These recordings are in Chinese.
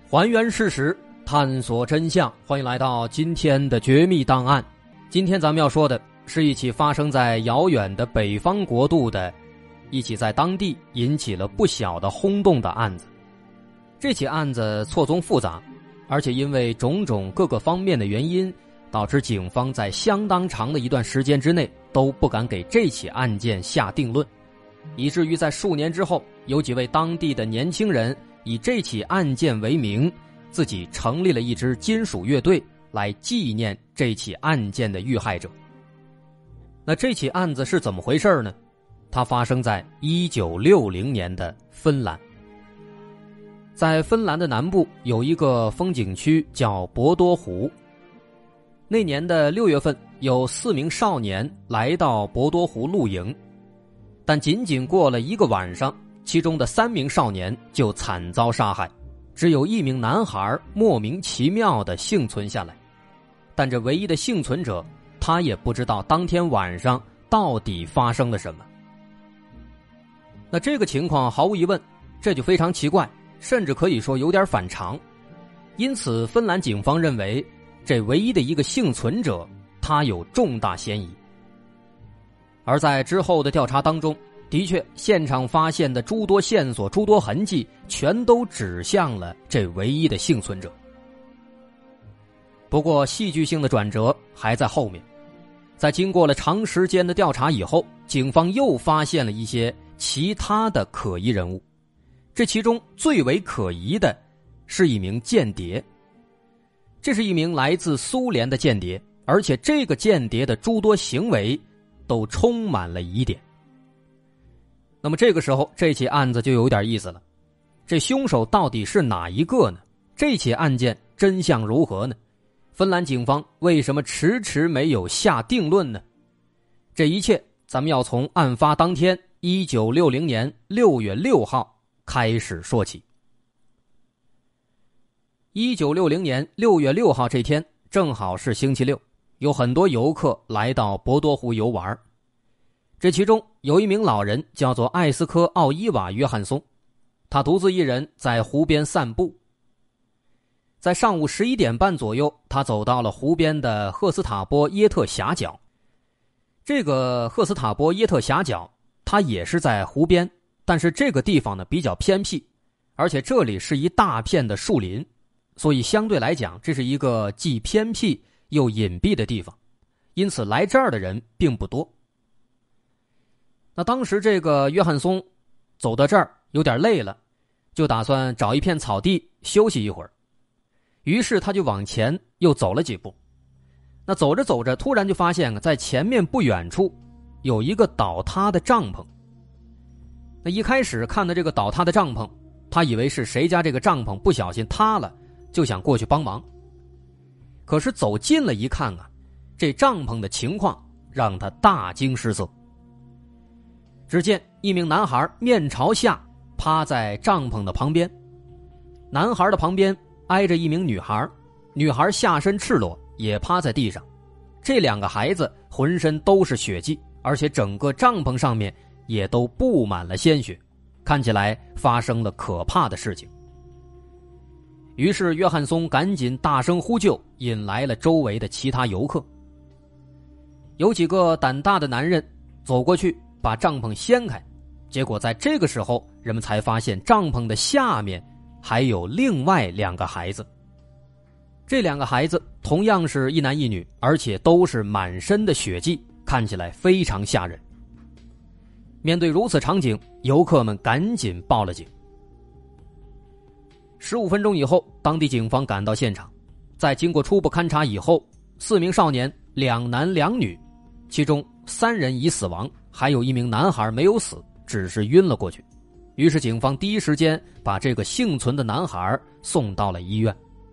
还原事实，探索真相，欢迎来到今天的绝密档案。今天咱们要说的是一起发生在遥远的北方国度的一起在当地引起了不小的轰动的案子。这起案子错综复杂，而且因为种种各个方面的原因，导致警方在相当长的一段时间之内都不敢给这起案件下定论，以至于在数年之后，有几位当地的年轻人以这起案件为名，自己成立了一支金属乐队来纪念这起案件的遇害者。那这起案子是怎么回事呢？它发生在1960年的芬兰。在芬兰的南部有一个风景区叫博多湖。那年的6月份，有4名少年来到博多湖露营，但仅仅过了一个晚上，其中的3名少年就惨遭杀害，只有1名男孩莫名其妙地幸存下来。但这唯一的幸存者，他也不知道当天晚上到底发生了什么。那这个情况毫无疑问，这就非常奇怪，甚至可以说有点反常。因此芬兰警方认为，这唯一的一个幸存者，他有重大嫌疑。而在之后的调查当中，的确现场发现的诸多线索、诸多痕迹全都指向了这唯一的幸存者。不过戏剧性的转折还在后面。在经过了长时间的调查以后，警方又发现了一些其他的可疑人物。这其中最为可疑的是一名间谍。这是一名来自苏联的间谍，而且这个间谍的诸多行为都充满了疑点。那么这个时候，这起案子就有点意思了。这凶手到底是哪一个呢？这起案件真相如何呢？芬兰警方为什么迟迟没有下定论呢？这一切咱们要从案发当天1960年6月6号开始说起。1960年6月6号这天正好是星期六，有很多游客来到博多湖游玩。这其中有一名老人叫做艾斯科·奥伊瓦·约翰松，他独自一人在湖边散步。在上午11点半左右，他走到了湖边的赫斯塔波耶特峡角。这个赫斯塔波耶特峡角，它也是在湖边，但是这个地方呢比较偏僻，而且这里是一大片的树林，所以相对来讲，这是一个既偏僻又隐蔽的地方，因此来这儿的人并不多。那当时这个约翰松走到这儿有点累了，就打算找一片草地休息一会儿。于是他就往前又走了几步。那走着走着，突然就发现在前面不远处有一个倒塌的帐篷。那一开始看到这个倒塌的帐篷，他以为是谁家这个帐篷不小心塌了，就想过去帮忙。可是走近了一看啊，这帐篷的情况让他大惊失色。只见一名男孩面朝下趴在帐篷的旁边，男孩的旁边挨着一名女孩，女孩下身赤裸，也趴在地上。这2个孩子浑身都是血迹，而且整个帐篷上面也都布满了鲜血，看起来发生了可怕的事情。于是约翰松赶紧大声呼救，引来了周围的其他游客。有几个胆大的男人走过去把帐篷掀开，结果在这个时候，人们才发现帐篷的下面还有另外2个孩子。这2个孩子同样是一男一女，而且都是满身的血迹，看起来非常吓人。面对如此场景，游客们赶紧报了警。15分钟以后，当地警方赶到现场，在经过初步勘查以后，4名少年，2男2女，其中3人已死亡，还有1名男孩没有死，只是晕了过去。于是警方第一时间把这个幸存的男孩送到了医院。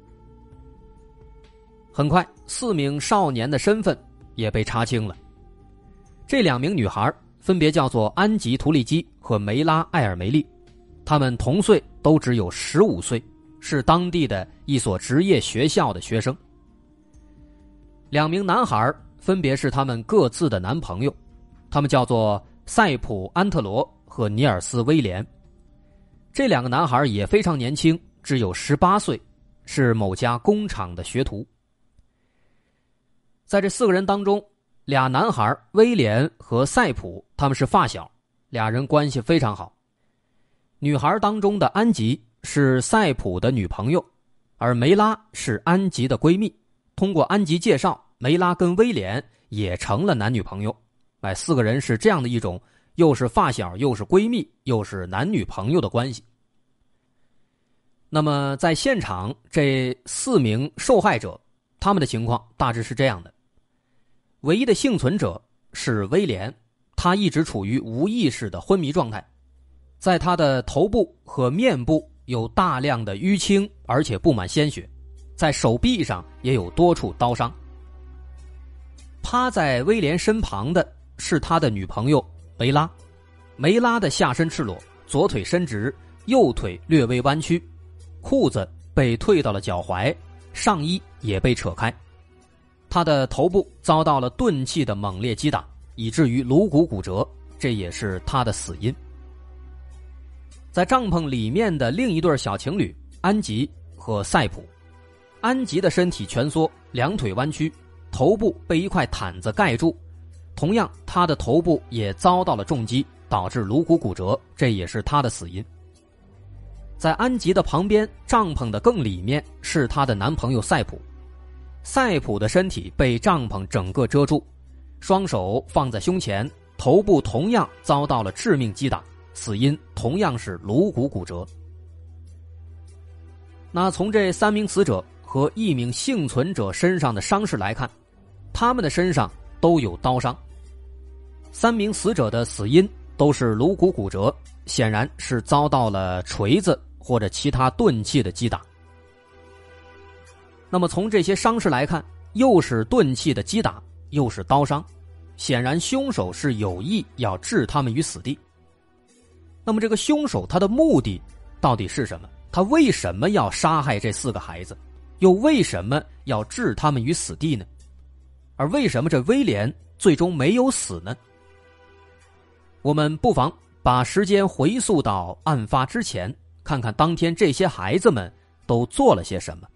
很快4名少年的身份也被查清了。这2名女孩分别叫做安吉·图利基和梅拉·艾尔梅利，她们同岁，都只有15岁，是当地的一所职业学校的学生。2名男孩分别是他们各自的男朋友，他们叫做塞普·安特罗和尼尔斯·威廉。这2个男孩也非常年轻， 只有18岁，是某家工厂的学徒。在这4个人当中，俩男孩威廉和赛普他们是发小，俩人关系非常好。女孩当中的安吉是赛普的女朋友，而梅拉是安吉的闺蜜。通过安吉介绍，梅拉跟威廉也成了男女朋友。4个人是这样的一种又是发小又是闺蜜又是男女朋友的关系。那么在现场这4名受害者，他们的情况大致是这样的。唯一的幸存者是威廉，他一直处于无意识的昏迷状态，在他的头部和面部有大量的淤青，而且布满鲜血，在手臂上也有多处刀伤。趴在威廉身旁的是他的女朋友梅拉，梅拉的下身赤裸，左腿伸直，右腿略微弯曲，裤子被退到了脚踝，上衣也被扯开。他的头部遭到了钝器的猛烈击打，以至于颅骨骨折，这也是他的死因。在帐篷里面的另一对小情侣安吉和赛普，安吉的身体蜷缩，两腿弯曲，头部被一块毯子盖住，同样他的头部也遭到了重击，导致颅骨骨折，这也是他的死因。在安吉的旁边，帐篷的更里面是她的男朋友赛普。赛普的身体被帐篷整个遮住，双手放在胸前，头部同样遭到了致命击打，死因同样是颅骨骨折。那从这3名死者和1名幸存者身上的伤势来看，他们的身上都有刀伤。3名死者的死因都是颅骨骨折，显然是遭到了锤子或者其他钝器的击打。那么从这些伤势来看，又是钝器的击打，又是刀伤，显然凶手是有意要置他们于死地。那么这个凶手他的目的到底是什么？他为什么要杀害这4个孩子？又为什么要置他们于死地呢？而为什么这威廉最终没有死呢？我们不妨把时间回溯到案发之前，看看当天这些孩子们都做了些什么。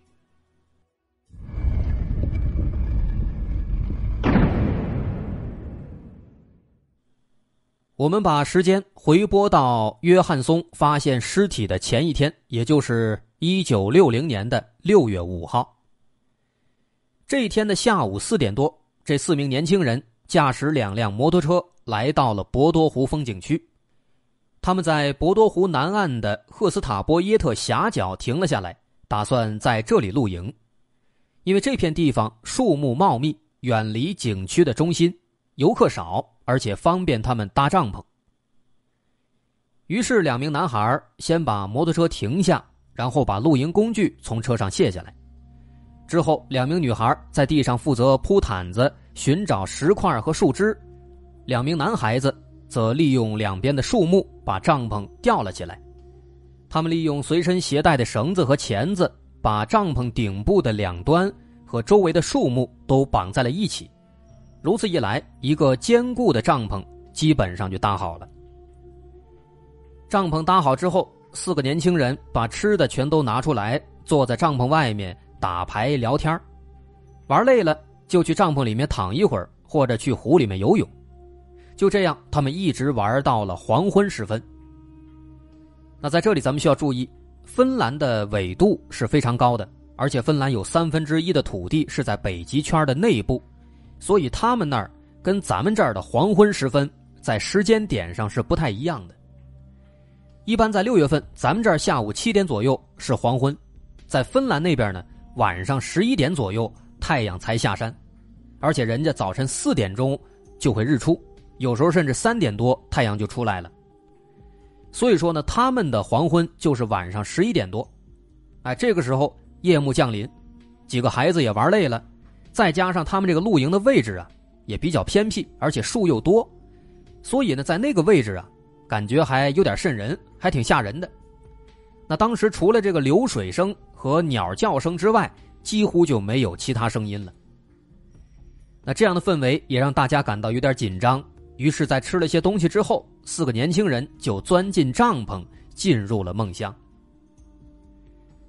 我们把时间回拨到约翰松发现尸体的前一天，也就是1960年的6月5号。这一天的下午4点多，这4名年轻人驾驶2辆摩托车来到了博多湖风景区。他们在博多湖南岸的赫斯塔波耶特峡角停了下来，打算在这里露营。因为这片地方树木茂密，远离景区的中心，游客少，而且方便他们搭帐篷。于是2名男孩先把摩托车停下，然后把露营工具从车上卸下来。之后2名女孩在地上负责铺毯子，寻找石块和树枝。2名男孩子则利用两边的树木把帐篷吊了起来。他们利用随身携带的绳子和钳子，把帐篷顶部的两端和周围的树木都绑在了一起。如此一来，一个坚固的帐篷基本上就搭好了。帐篷搭好之后，4个年轻人把吃的全都拿出来，坐在帐篷外面打牌聊天，玩累了就去帐篷里面躺一会儿，或者去湖里面游泳。就这样，他们一直玩到了黄昏时分。那在这里咱们需要注意，芬兰的纬度是非常高的，而且芬兰有1/3的土地是在北极圈的内部，所以他们那儿跟咱们这儿的黄昏时分在时间点上是不太一样的。一般在6月份，咱们这儿下午7点左右是黄昏，在芬兰那边呢，晚上11点左右太阳才下山，而且人家早晨4点钟就会日出，有时候甚至3点多太阳就出来了。所以说呢，他们的黄昏就是晚上11点多。这个时候夜幕降临，几个孩子也玩累了，再加上他们这个露营的位置也比较偏僻，而且树又多，所以呢在那个位置感觉还有点瘆人，还挺吓人的。那当时除了这个流水声和鸟叫声之外，几乎就没有其他声音了。那这样的氛围也让大家感到有点紧张，于是在吃了些东西之后，4个年轻人就钻进帐篷，进入了梦乡。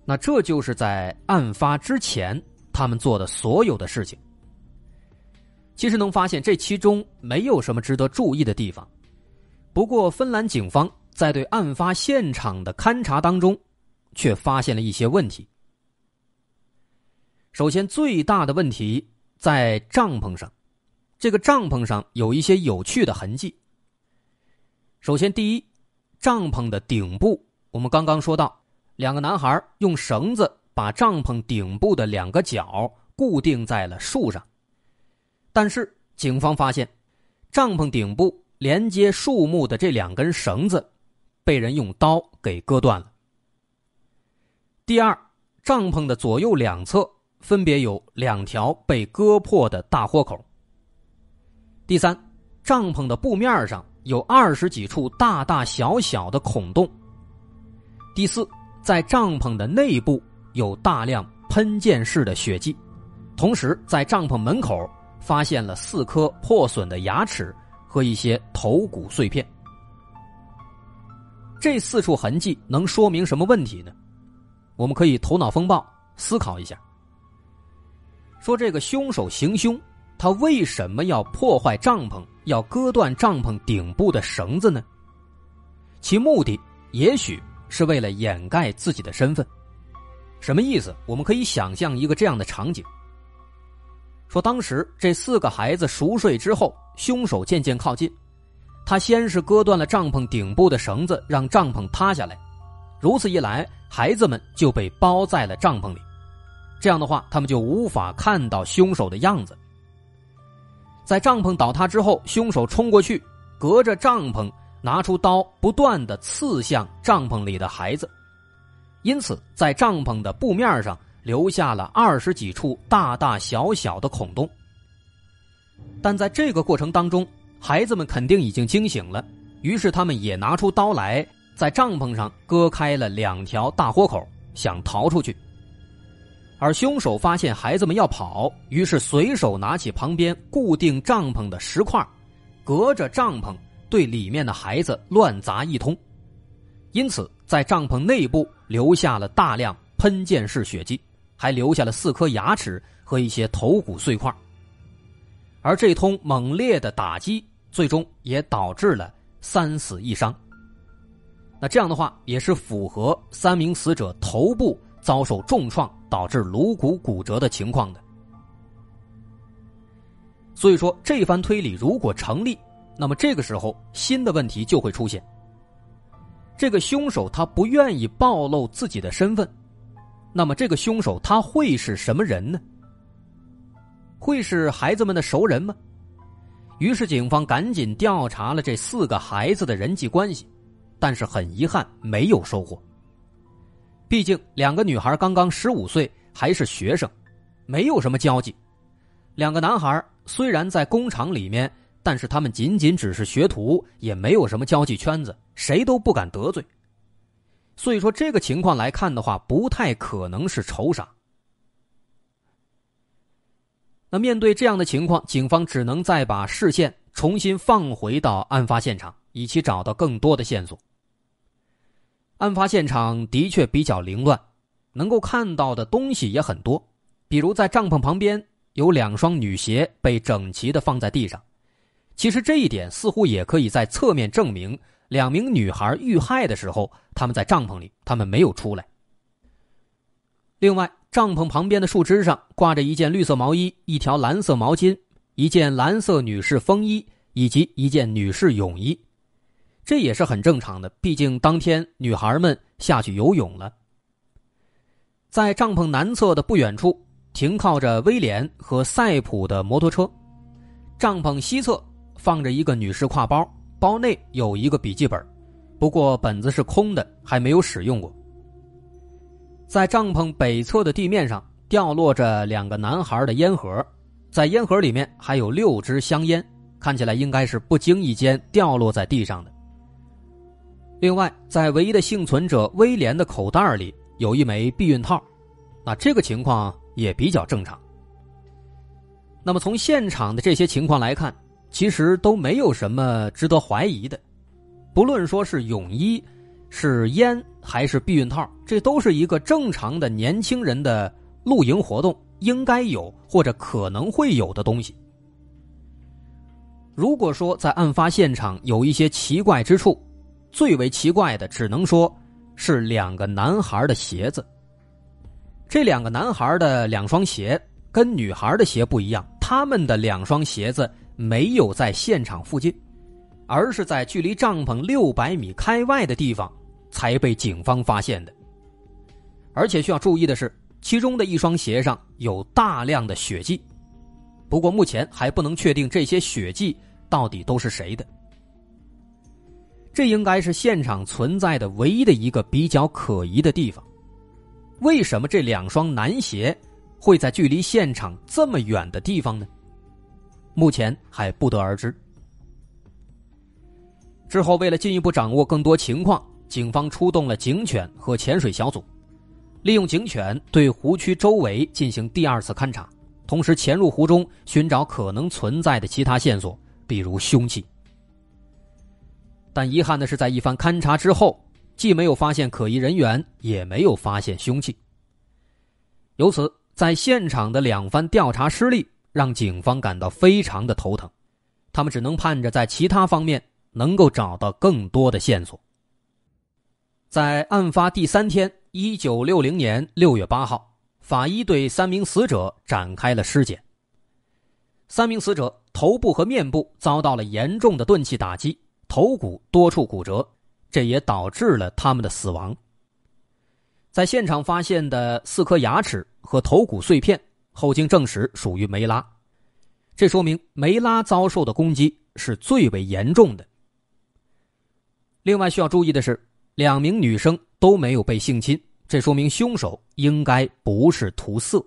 那这就是在案发之前他们做的所有的事情。其实能发现这其中没有什么值得注意的地方，不过芬兰警方在对案发现场的勘查当中却发现了一些问题。首先最大的问题在帐篷上，这个帐篷上有一些有趣的痕迹。首先第一，帐篷的顶部，我们刚刚说到两个男孩用绳子把帐篷顶部的两个角固定在了树上，但是警方发现帐篷顶部连接树木的这两根绳子被人用刀给割断了。第二，帐篷的左右两侧分别有2条被割破的大豁口。第三，帐篷的布面上有20几处大大小小的孔洞。第四，在帐篷的内部有大量喷溅式的血迹，同时在帐篷门口发现了4颗破损的牙齿和一些头骨碎片。这4处痕迹能说明什么问题呢？我们可以头脑风暴思考一下，说这个凶手行凶，他为什么要破坏帐篷，要割断帐篷顶部的绳子呢？其目的也许是为了掩盖自己的身份。什么意思？我们可以想象一个这样的场景，说当时这4个孩子熟睡之后，凶手渐渐靠近，他先是割断了帐篷顶部的绳子，让帐篷塌下来，如此一来，孩子们就被包在了帐篷里，这样的话他们就无法看到凶手的样子。在帐篷倒塌之后，凶手冲过去，隔着帐篷拿出刀不断地刺向帐篷里的孩子，因此在帐篷的布面上留下了20几处大大小小的孔洞。但在这个过程当中，孩子们肯定已经惊醒了，于是他们也拿出刀来，在帐篷上割开了2条大豁口，想逃出去。而凶手发现孩子们要跑，于是随手拿起旁边固定帐篷的石块，隔着帐篷对里面的孩子乱砸一通，因此在帐篷内部留下了大量喷溅式血迹，还留下了4颗牙齿和一些头骨碎块。而这通猛烈的打击最终也导致了3死1伤。那这样的话也是符合3名死者头部遭受重创导致颅骨骨折的情况的。所以说这番推理如果成立，那么这个时候新的问题就会出现。这个凶手他不愿意暴露自己的身份，那么这个凶手他会是什么人呢？会是孩子们的熟人吗？于是警方赶紧调查了这4个孩子的人际关系，但是很遗憾没有收获。毕竟2个女孩刚刚15岁，还是学生，没有什么交际。2个男孩虽然在工厂里面，但是他们仅仅只是学徒，也没有什么交际圈子，谁都不敢得罪。所以说这个情况来看的话，不太可能是仇杀。那面对这样的情况，警方只能再把视线重新放回到案发现场，以期找到更多的线索。案发现场的确比较凌乱，能够看到的东西也很多，比如在帐篷旁边有2双女鞋被整齐地放在地上。其实这一点似乎也可以在侧面证明2名女孩遇害的时候，她们在帐篷里，她们没有出来。另外，帐篷旁边的树枝上挂着一件绿色毛衣、1条蓝色毛巾、一件蓝色女士风衣以及一件女士泳衣。这也是很正常的，毕竟当天女孩们下去游泳了。在帐篷南侧的不远处停靠着威廉和赛普的摩托车，帐篷西侧放着一个女士挎包，包内有一个笔记本，不过本子是空的，还没有使用过。在帐篷北侧的地面上掉落着2个男孩的烟盒，在烟盒里面还有6支香烟，看起来应该是不经意间掉落在地上的。另外，在唯一的幸存者威廉的口袋里有一枚避孕套，那这个情况也比较正常。那么从现场的这些情况来看，其实都没有什么值得怀疑的。不论说是泳衣是烟还是避孕套，这都是一个正常的年轻人的露营活动应该有或者可能会有的东西。如果说在案发现场有一些奇怪之处，最为奇怪的只能说是2个男孩的鞋子。这2个男孩的2双鞋跟女孩的鞋不一样，他们的2双鞋子没有在现场附近，而是在距离帐篷600米开外的地方才被警方发现的。而且需要注意的是，其中的1双鞋上有大量的血迹，不过目前还不能确定这些血迹到底都是谁的。这应该是现场存在的唯一的一个比较可疑的地方。为什么这2双男鞋会在距离现场这么远的地方呢？目前还不得而知。之后为了进一步掌握更多情况，警方出动了警犬和潜水小组，利用警犬对湖区周围进行第2次勘查，同时潜入湖中寻找可能存在的其他线索，比如凶器。但遗憾的是，在一番勘查之后，既没有发现可疑人员，也没有发现凶器。由此，在现场的2番调查失利，让警方感到非常的头疼，他们只能盼着在其他方面能够找到更多的线索。在案发第3天，1960年6月8号，法医对3名死者展开了尸检。3名死者头部和面部遭到了严重的钝器打击，头骨多处骨折，这也导致了他们的死亡。在现场发现的4颗牙齿和头骨碎片，后经证实属于梅拉，这说明梅拉遭受的攻击是最为严重的。另外需要注意的是，2名女生都没有被性侵，这说明凶手应该不是图色。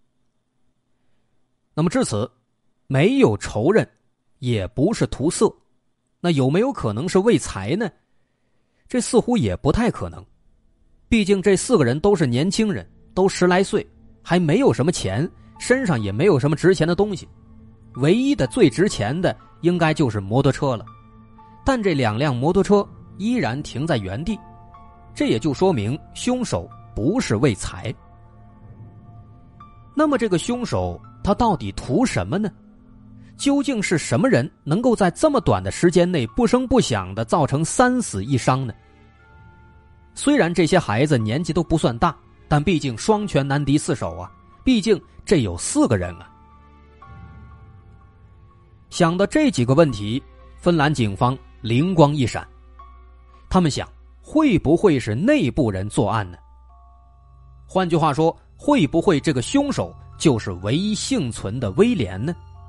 那么至此，没有仇人，也不是图色，那有没有可能是为财呢？这似乎也不太可能，毕竟这4个人都是年轻人，都10来岁，还没有什么钱，身上也没有什么值钱的东西，唯一的最值钱的应该就是摩托车了。但这2辆摩托车依然停在原地，这也就说明凶手不是为财。那么这个凶手他到底图什么呢？究竟是什么人能够在这么短的时间内不声不响地造成3死1伤呢？虽然这些孩子年纪都不算大，但毕竟双拳难敌4手啊，毕竟这有4个人啊。想到这几个问题，芬兰警方灵光一闪，他们想，会不会是内部人作案呢？换句话说，会不会这个凶手就是唯一幸存的威廉呢？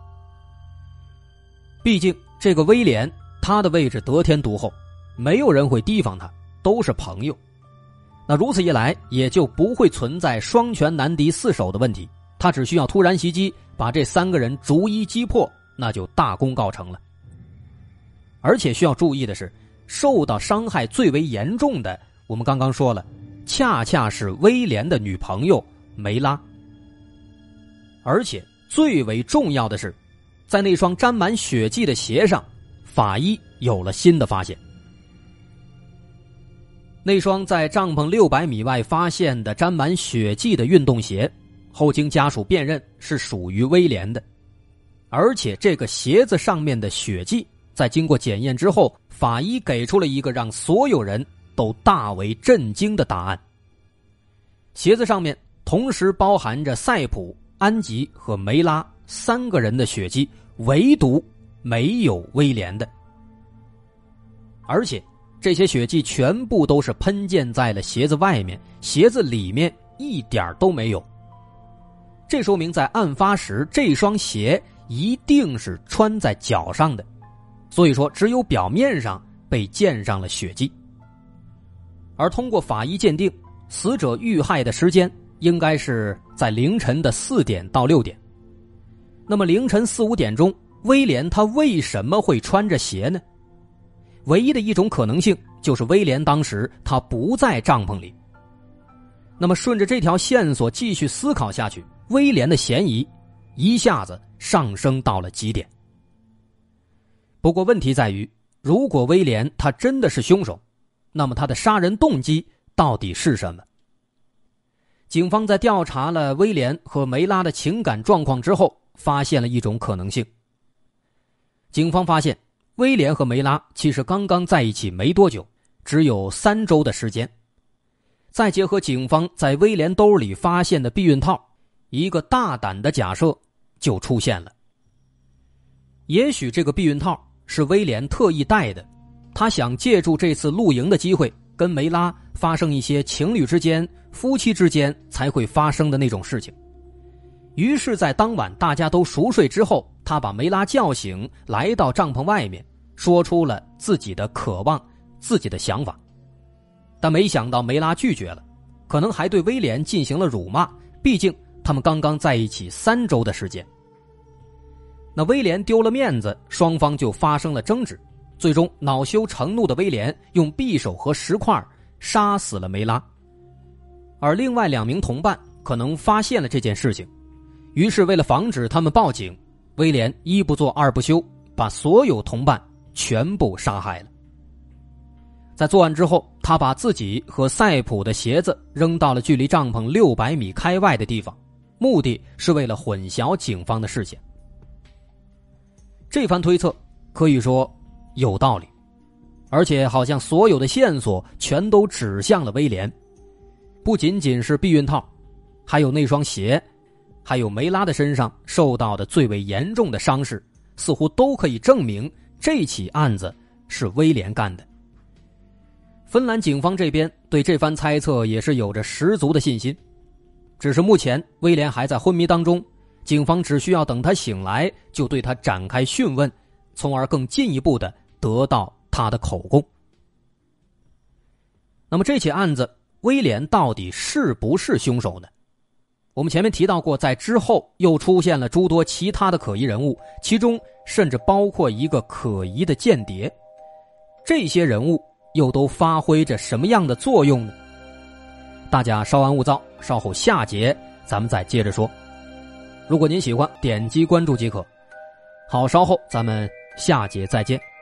毕竟这个威廉他的位置得天独厚，没有人会提防他，都是朋友。那如此一来，也就不会存在双拳难敌4手的问题，他只需要突然袭击，把这3个人逐一击破，那就大功告成了。而且需要注意的是，受到伤害最为严重的，我们刚刚说了，恰恰是威廉的女朋友梅拉。而且最为重要的是，在那双沾满血迹的鞋上，法医有了新的发现。那双在帐篷600米外发现的沾满血迹的运动鞋，后经家属辨认是属于威廉的。而且这个鞋子上面的血迹，在经过检验之后，法医给出了一个让所有人都大为震惊的答案。鞋子上面同时包含着塞普、安吉和梅拉3个人的血迹，唯独没有威廉的。而且这些血迹全部都是喷溅在了鞋子外面，鞋子里面一点都没有。这说明在案发时，这双鞋一定是穿在脚上的，所以说只有表面上被溅上了血迹。而通过法医鉴定，死者遇害的时间应该是在凌晨的4点到6点。那么凌晨4、5点钟，威廉他为什么会穿着鞋呢？唯一的一种可能性就是威廉当时他不在帐篷里。那么顺着这条线索继续思考下去，威廉的嫌疑一下子上升到了极点。不过问题在于，如果威廉他真的是凶手， 那么他的杀人动机到底是什么？警方在调查了威廉和梅拉的情感状况之后，发现了一种可能性。警方发现威廉和梅拉其实刚刚在一起没多久，只有3周的时间。再结合警方在威廉兜里发现的避孕套，一个大胆的假设就出现了。也许这个避孕套是威廉特意带的，他想借助这次露营的机会跟梅拉发生一些情侣之间、夫妻之间才会发生的那种事情。于是在当晚大家都熟睡之后，他把梅拉叫醒，来到帐篷外面，说出了自己的渴望、自己的想法。但没想到梅拉拒绝了，可能还对威廉进行了辱骂，毕竟他们刚刚在一起3周的时间。那威廉丢了面子，双方就发生了争执，最终恼羞成怒的威廉用匕首和石块杀死了梅拉。而另外2名同伴可能发现了这件事情，于是为了防止他们报警，威廉一不做二不休，把所有同伴全部杀害了。在作案之后，他把自己和赛普的鞋子扔到了距离帐篷600米开外的地方，目的是为了混淆警方的视线。这番推测可以说有道理，而且好像所有的线索全都指向了威廉。不仅仅是避孕套，还有那双鞋，还有梅拉的身上受到的最为严重的伤势，似乎都可以证明这起案子是威廉干的。芬兰警方这边对这番猜测也是有着十足的信心，只是目前威廉还在昏迷当中，警方只需要等他醒来就对他展开讯问，从而更进一步的得到他的口供。那么这起案子威廉到底是不是凶手呢？我们前面提到过，在之后又出现了诸多其他的可疑人物，其中甚至包括一个可疑的间谍。这些人物又都发挥着什么样的作用呢？大家稍安勿躁，稍后下节咱们再接着说。如果您喜欢，点击关注即可。好，稍后咱们下节再见。